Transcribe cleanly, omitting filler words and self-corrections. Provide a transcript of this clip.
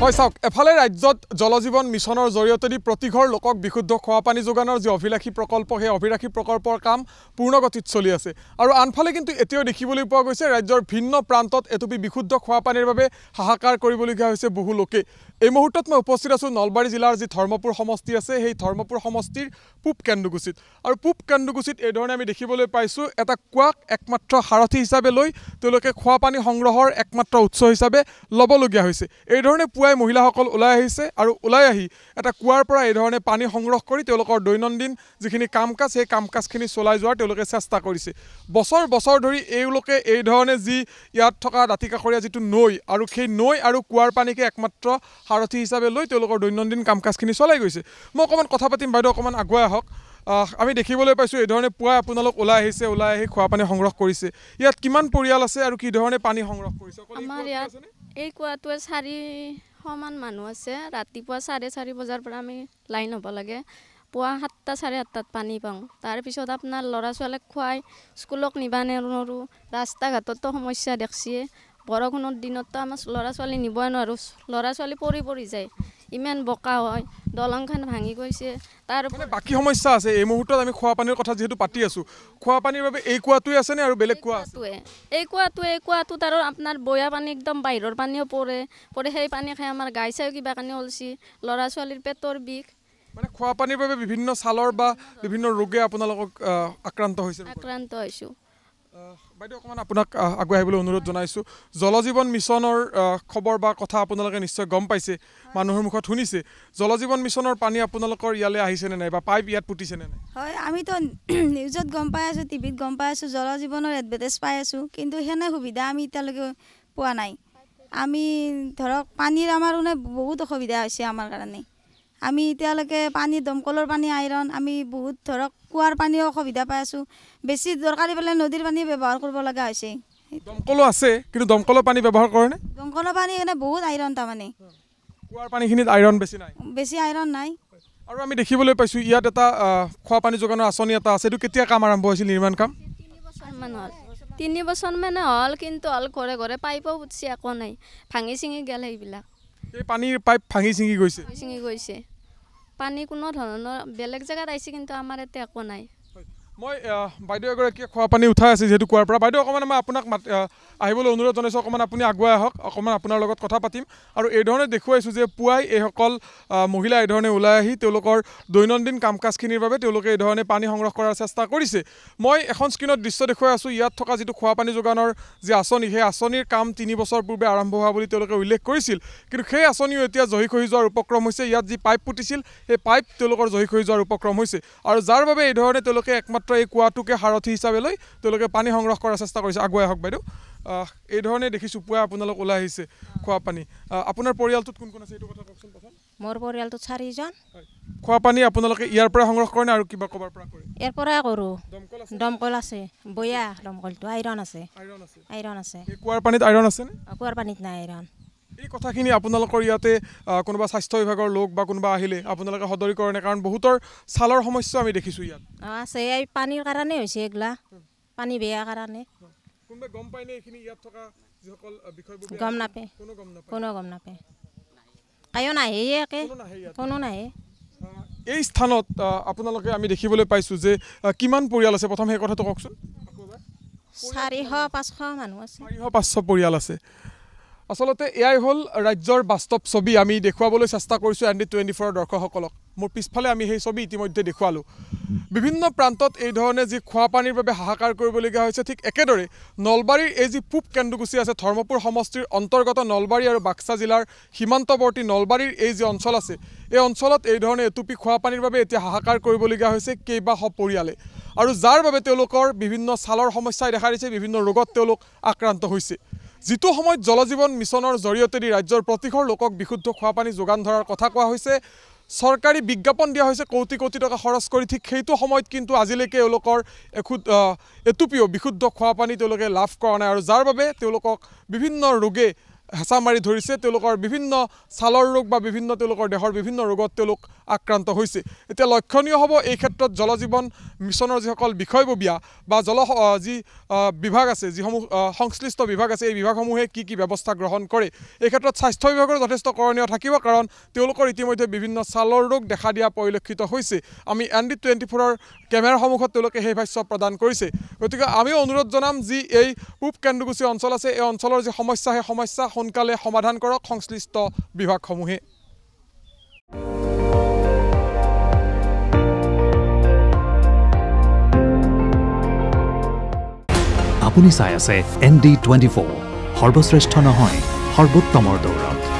হয় চাওক এফালে ৰাজ্যত জলজীৱন মিছনৰ জৰিয়তে প্ৰতিঘৰ লোকক বিশুদ্ধ খোৱা পানী যোগানৰ যে অভিলাষী প্ৰকল্প সেই অভিলাষী প্ৰকল্পৰ কাম পূৰ্ণগতিত চলি আছে আৰু আনফালে কিন্তু এতিয়াও দেখিবলৈ পোৱা গৈছে ৰাজ্যৰ ভিন্ন প্ৰান্তত এটুপি বিশুদ্ধ খোৱা পানীৰ বাবে হাহাকাৰ কৰিবলগীয়া হৈছে বহু লোকে এই মুহূৰ্তত মই উপস্থিত আছো নলবাৰী জিলাৰ যি ধৰ্মপুৰ সমষ্টি আছে সেই ধৰ্মপুৰ সমষ্টিৰ পূব কেন্দুগুচিত আৰু পূব কেন্দুগুচিত এই ধৰণে আমি দেখিবলৈ পাইছো এটা কুৱাক একমাত্ৰ সাৰথি হিচাপে লৈ তেওঁলোকে খোৱা পানী সংগ্ৰহৰ একমাত্ৰ উৎস হিচাপে ল'বলগীয়া হৈছে এই ধৰণে পুৱাই মহিলাসকল ওলাই আহিছে আৰু ওলাই আহি এটা কুৱাৰ পৰা এই ধৰণে পানী সংগ্ৰহ কৰি তেওঁলোকৰ দৈনন্দিন যিখিনি কাম-কাজ সেই কাম-কাজখিনি চলাই যোৱাৰ তেওঁলোকে চেষ্টা কৰিছে বছৰ বছৰ ধৰি এইলোকে এই ধৰণে যি ইয়াত থকা দাঁতিকাষৰীয়া যিটো নৈ আৰু সেই নৈ আৰু কুৱাৰ পানীকে একমাত্ৰ সাৰথি হিচাপে লৈ তেওঁলোকৰ দৈনন্দিন কাম-কাজখিনি চলাই গৈছে মই অকণমান কথা পাতিম বাইদেউ অকণমান আগুৱাই আহক আমি দেখিবলৈ পাইছোঁ এই ধৰণে পুৱাই আপোনালোক ওলাই আহি খোৱা পানী সংগ্ৰহ কৰিছে ইয়াত কিমান পৰিয়াল আছে আৰু কি ধৰণে পানী সংগ্ৰহ কৰিছে আমাৰ ইয়াত এই কুৱাটোৱে 400 মান মানুহ আছে ৰাতিপুৱা 4:30 বজাৰ পৰা আমি লাইন হ'ব লাগে পুৱা 7টা 7:30টাত পানী পাওঁ তাৰপিছত আপোনাৰ ল'ৰা ছোৱালীক খুৱাই স্কুলক নিবা নোৱাৰোঁ ৰাস্তা ঘাটতো সমস্যা দেখছিয়ে বৰষুণৰ দিনতো আমাৰ ল'ৰা ছোৱালী নিবই নোৱাৰোঁ ল'ৰা ছোৱালী পৰি যায় ইমান বোকা হয় দলংখন ভাঙি গৈছে তাৰ মানে বাকী সমস্যা আছে এই মুহূৰ্তত আমি খোৱা পানীৰ কথা যেহেতু পাতি আছো খোৱা পানীৰ বাবে এই কুৱাটোৱে আছে নে আৰু বেলেগ কুৱা আছে এই কুৱাটোত আৰু আপোনাৰ বয়া পানী একদম বাহিৰৰ পানীও পৰে সেই পানী খাই আমাৰ গাই চাই কিবা কানি হলছি ল'ৰা ছোৱালীৰ পেটৰ বিষ মানে খোৱা পানীৰ বাবে বিভিন্ন ছালৰ বা বিভিন্ন ৰোগে আপোনালোকক আক্ৰান্ত হৈছোঁ বাইদেউ অকণমান আপোনাক আগুৱাই আহিবলৈ অনুৰোধ জনাইছোঁ জলজীৱন মিছনৰ খবৰ বা কথা আপোনালোকে নিশ্চয় গম পাইছে মানুহৰ মুখত শুনিছে জলজীৱন মিছনৰ পানী আপোনালোকৰ ইয়ালৈ আহিছেনে নাই বা পাইপ ইয়াত পুতিছেনে নাই হয় আমিতো নিউজত গম পাই আছোঁ টিভিত গম পাই আছোঁ জলজীৱনৰ এডভাৰটাইজ পাই আছোঁ কিন্তু সেনে সুবিধা আমি এতিয়ালৈকে পোৱা নাই আমি ধৰক পানীৰ আমাৰ মানে বহুত অসুবিধা হৈছে আমাৰ কাৰণে আমি এতিয়ালৈকে পানী দমকলৰ পানী আইৰণ আমি বহুত ধৰক কুৱাৰ পানীও অসুবিধা পাই আছোঁ বেছি দৰকাৰী পেলাই নদীৰ পানী ব্যৱহাৰ কৰিব লগা হৈছে দমকলো আছে কিন্তু দমকলৰ পানী ব্যৱহাৰ কৰেনে দমকলৰ পানী এনে বহুত আইৰণ তাৰমানে কুৱাৰ পানীখিনিত আইৰণ বেছি আইৰণ নাই আৰু আমি দেখিবলৈ পাইছোঁ ইয়াত এটা খোৱা পানী যোগানৰ আঁচনি এটা আছে এইটো কেতিয়া কাম আৰম্ভ হৈছিল নিৰ্মাণ কাম 3 বছৰ মানে হ'ল কিন্তু ঘৰে ঘৰে পাইপো উঠছে একো নাই ভাঙি চিঙি গেল সেইবিলাক এই পানীৰ পাইপ ভাঙি চিঙি গৈছে পানী কোনো ধৰণৰ বেলেগ জেগাত আহিছে কিন্তু আমাৰ ইয়াতে একো নাই মই বাইদেউ এগৰাকীয়ে খোৱা পানী উঠাই আছে যিহেতু কুৱাৰ পৰা বাইদেউ অকণমান মই আপোনাক আহিবলৈ অনুৰোধ জনাইছোঁ অকণমান আপুনি আগুৱাই আহক অকণমান আপোনাৰ লগত কথা পাতিম আৰু এই ধৰণে দেখুৱাইছোঁ যে পুৱাই এইসকল মহিলা এই ধৰণে ওলাই আহি তেওঁলোকৰ দৈনন্দিন কাম কাজখিনিৰ বাবে তেওঁলোকে এই ধৰণে পানী সংগ্ৰহ কৰাৰ চেষ্টা কৰিছে মই এখন স্ক্ৰীণত দৃশ্য দেখুৱাই আছোঁ ইয়াত থকা যিটো খোৱা পানী যোগানৰ যি আঁচনি সেই আঁচনিৰ কাম 3 বছৰ পূৰ্বে আৰম্ভ হোৱা বুলি তেওঁলোকে উল্লেখ কৰিছিল কিন্তু সেই আঁচনিও এতিয়া জহি খহি যোৱাৰ উপক্ৰম হৈছে ইয়াত যি পাইপ পুতিছিল সেই পাইপ তেওঁলোকৰ জহি খহি যোৱাৰ উপক্ৰম হৈছে আৰু যাৰ বাবে এই ধৰণে তেওঁলোকে একমাত্ৰ এই কুৱাটোকে সাৰথি হিচাপে লৈ তেওঁলোকে পানী সংগ্ৰহ কৰাৰ চেষ্টা কৰিছে আগুৱাই আহক বাইদেউ এই ধৰণে দেখিছোঁ পুৱাই আপোনালোক ওলাই আহিছে খোৱা পানী আপোনাৰ পৰিয়ালটোত কোন কোন আছে এইটো কথা কওকচোন প্ৰথম মোৰ পৰিয়ালটোত 4জন খোৱা পানী আপোনালোকে ইয়াৰ পৰা সংগ্ৰহ কৰে আৰু কিবা ক'বাৰ পৰা কৰে ইয়াৰ পৰাই কৰোঁ দমকল আছে বয়া দমকলটো আইৰণ আছে এই কুৱাৰ পানীত আইৰণ আছে নে কুৱাৰ পানীত নাই আইৰণ এই কথাখিনি আপোনালোকৰ ইয়াতে কোনোবা স্বাস্থ্য বিভাগৰ লোক বা কোনোবা আহিলে আপোনালোকে সদৰীকৰণে কাৰণ বহুতৰ ছালৰ সমস্যা আমি দেখিছোঁ ইয়াত আছে এই পানীৰ কাৰণে হৈছে এইগিলা পানী বেয়া কাৰণে কোনোবাই গম পায়নে এইখিনি ইয়াত থকা যিসকল বিষয়ববীয়া গম নাপায় কোনো গম নাপায় কায়ো নাহে একে কোনো নাহে এই স্থানত আপোনালোকে আমি দেখিবলৈ পাইছোঁ যে কিমান পৰিয়াল আছে প্ৰথম সেই কথাটো কওকচোন 400-500 মানুহ আছে 400-500 পৰিয়াল আছে আচলতে এয়াই হ'ল ৰাজ্যৰ বাস্তৱ ছবি আমি দেখুৱাবলৈ চেষ্টা কৰিছোঁ ND24 দৰ্শকসকলক মোৰ পিছফালে আমি সেই ছবি ইতিমধ্যে দেখুৱালোঁ বিভিন্ন প্ৰান্তত এই ধৰণে যি খোৱা পানীৰ বাবে হাহাকাৰ কৰিবলগীয়া হৈছে ঠিক একেদৰে নলবাৰীৰ এই যি পূব কেন্দুগুচি আছে ধৰ্মপুৰ সমষ্টিৰ অন্তৰ্গত নলবাৰী আৰু বাক্সা জিলাৰ সীমান্তৱৰ্তী নলবাৰীৰ এই যি অঞ্চল আছে এই অঞ্চলত এই ধৰণে এটুপি খোৱা পানীৰ বাবে এতিয়া হাহাকাৰ কৰিবলগীয়া হৈছে কেইবাশ পৰিয়ালে আৰু যাৰ বাবে তেওঁলোকৰ বিভিন্ন ছালৰ সমস্যাই দেখা দিছে বিভিন্ন ৰোগত তেওঁলোক আক্ৰান্ত হৈছে যিটো সময়ত জলজীৱন মিছনৰ জৰিয়তে ৰাজ্যৰ প্ৰতিঘৰ লোকক বিশুদ্ধ খোৱা পানী যোগান ধৰাৰ কথা কোৱা হৈছে চৰকাৰী বিজ্ঞাপন দিয়া হৈছে কোটি কোটি টকা খৰচ কৰি ঠিক সেইটো সময়ত কিন্তু আজিলৈকে এওঁলোকৰ এটুপিও বিশুদ্ধ খোৱা পানী তেওঁলোকে লাভ কৰা নাই আৰু যাৰ বাবে তেওঁলোকক বিভিন্ন ৰোগে হেঁচা মাৰি ধৰিছে তেওঁলোকৰ বিভিন্ন ছালৰ ৰোগ বা বিভিন্ন তেওঁলোকৰ দেহৰ বিভিন্ন ৰোগত তেওঁলোক আক্ৰান্ত হৈছে এতিয়া লক্ষণীয় হ'ব এই ক্ষেত্ৰত জল জীৱন মিছনৰ যিসকল বিষয়ববীয়া বা যি বিভাগ আছে যিসমূহ সংশ্লিষ্ট বিভাগ আছে এই বিভাগসমূহে কি ব্যৱস্থা গ্ৰহণ কৰে এই ক্ষেত্ৰত স্বাস্থ্য বিভাগৰ যথেষ্ট কৰণীয় থাকিব কাৰণ তেওঁলোকৰ ইতিমধ্যে বিভিন্ন ছালৰ ৰোগ দেখা দিয়া পৰিলক্ষিত হৈছে আমি ND24ৰ কেমেৰাৰ সন্মুখত তেওঁলোকে সেই ভাষ্য প্ৰদান কৰিছে গতিকে আমিও অনুৰোধ জনাম যি এই পূব কেন্দুকুছি অঞ্চল আছে এই অঞ্চলৰ যি সমস্যা সেই সমস্যা সোনকালে সমাধান কৰক সংশ্লিষ্ট বিভাগসমূহে আপুনি চাই আছে ND24 সৰ্বশ্ৰেষ্ঠ নহয় সৰ্বোত্তমৰ দৌৰত